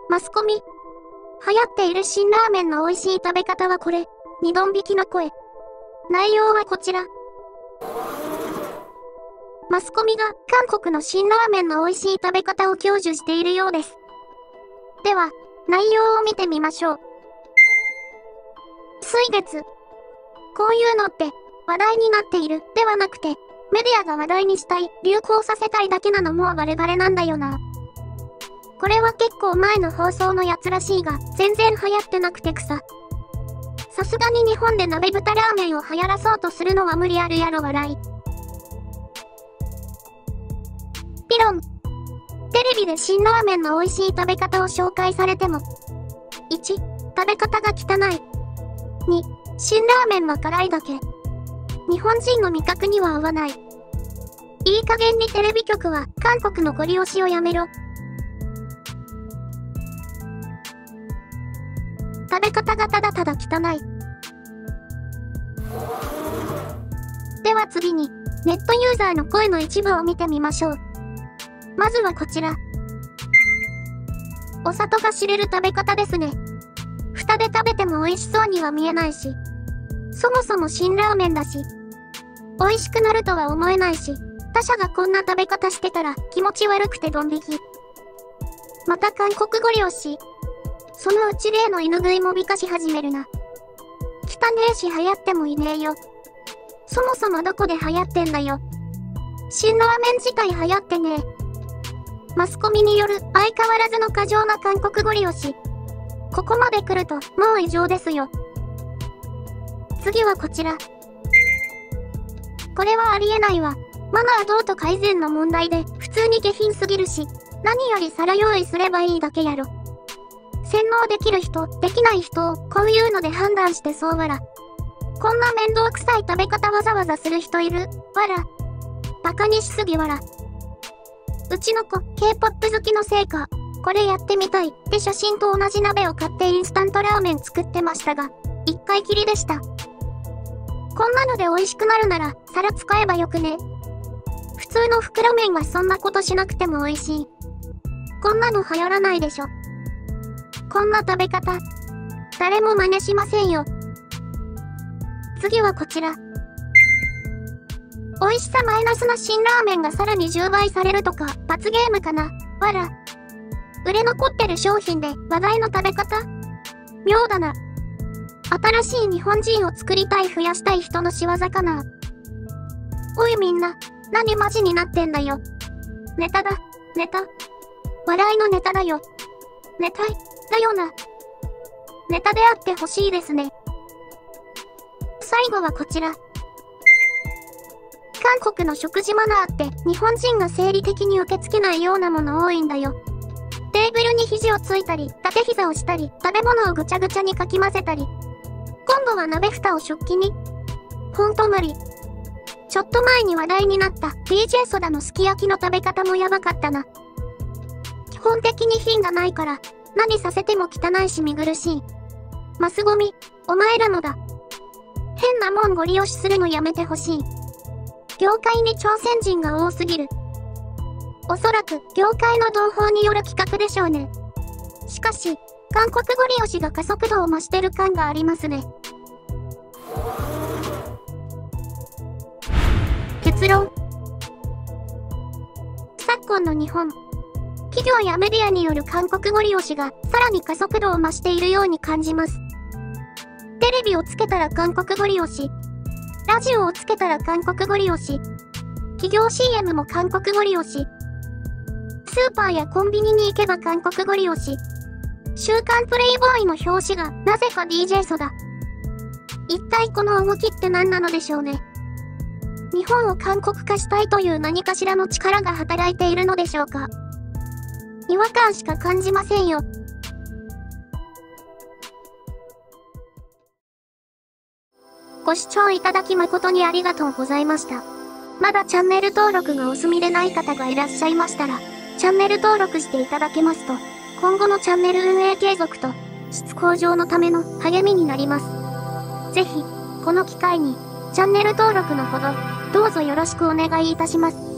マスコミ。流行っている新ラーメンの美味しい食べ方はこれ。二ドン引きの声。内容はこちら。マスコミが韓国の新ラーメンの美味しい食べ方を享受しているようです。では、内容を見てみましょう。水月。こういうのって話題になっているではなくて、メディアが話題にしたい、流行させたいだけなのもうバレバレなんだよな。これは結構前の放送のやつらしいが、全然流行ってなくて草。さすがに日本で鍋豚ラーメンを流行らそうとするのは無理あるやろ笑い。ピロン。テレビで新ラーメンの美味しい食べ方を紹介されても。1、食べ方が汚い。2、新ラーメンは辛いだけ。日本人の味覚には合わない。いい加減にテレビ局は韓国のゴリ押しをやめろ。食べ方がただただ汚い。では次に、ネットユーザーの声の一部を見てみましょう。まずはこちら。お里が知れる食べ方ですね。蓋で食べても美味しそうには見えないし。そもそも新ラーメンだし。美味しくなるとは思えないし。他社がこんな食べ方してたら気持ち悪くてドン引き。また韓国ゴリ押し。そのうち例の犬食いも美化し始めるな。汚ねえし流行ってもいねえよ。そもそもどこで流行ってんだよ。新ラーメン自体流行ってねえ。マスコミによる相変わらずの過剰な韓国ゴリ押し。ここまで来るともう異常ですよ。次はこちら。これはありえないわ。マナーどうと改善の問題で普通に下品すぎるし、何より皿用意すればいいだけやろ。洗脳できる人、できない人をこういうので判断してそうわら。こんな面倒くさい食べ方わざわざする人いるわら。バカにしすぎわら。うちの子、K-POP 好きのせいか、これやってみたいって写真と同じ鍋を買ってインスタントラーメン作ってましたが、一回きりでした。こんなので美味しくなるなら、皿使えばよくね。普通の袋麺はそんなことしなくても美味しい。こんなの流行らないでしょ。こんな食べ方、誰も真似しませんよ。次はこちら。美味しさマイナスな新ラーメンがさらに10倍されるとか、罰ゲームかなわら。売れ残ってる商品で話題の食べ方妙だな。新しい日本人を作りたい増やしたい人の仕業かな。おいみんな、何マジになってんだよ。ネタだ、ネタ。笑いのネタだよ。ネタい、だよな。ネタであってほしいですね。最後はこちら。韓国の食事マナーって日本人が生理的に受け付けないようなもの多いんだよ。テーブルに肘をついたり、縦膝をしたり、食べ物をぐちゃぐちゃにかき混ぜたり。今度は鍋蓋を食器に。ほんと無理。ちょっと前に話題になった DJ ソダのすき焼きの食べ方もやばかったな。基本的に品がないから、何させても汚いし見苦しい。マスゴミ、お前らのだ。変なもんご利用しするのやめてほしい。業界に挑戦人が多すぎる。おそらく業界の同胞による企画でしょうね。しかし、韓国ゴリ押しが加速度を増してる感がありますね。結論。昨今の日本。企業やメディアによる韓国ゴリ押しがさらに加速度を増しているように感じます。テレビをつけたら韓国ゴリ押し。ラジオをつけたら韓国ゴリ押し。企業 CM も韓国ゴリ押し。スーパーやコンビニに行けば韓国ゴリ押し。週刊プレイボーイの表紙がなぜか DJ ソダ。一体この動きって何なのでしょうね。日本を韓国化したいという何かしらの力が働いているのでしょうか。違和感しか感じませんよ。ご視聴いただき誠にありがとうございました。まだチャンネル登録がお済みでない方がいらっしゃいましたら、チャンネル登録していただけますと、今後のチャンネル運営継続と質向上のための励みになります。ぜひ、この機会にチャンネル登録のほど、どうぞよろしくお願いいたします。